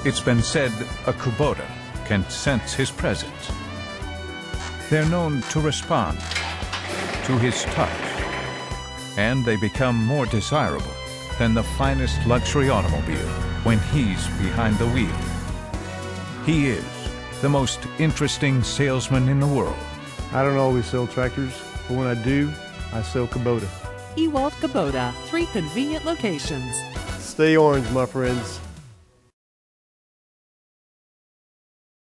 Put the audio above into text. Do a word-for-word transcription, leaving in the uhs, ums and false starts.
It's been said a Kubota can sense his presence. They're known to respond to his touch, and they become more desirable than the finest luxury automobile when he's behind the wheel. He is the most interesting salesman in the world. I don't always sell tractors, but when I do, I sell Kubota. Ewald Kubota, three convenient locations. Stay orange, my friends.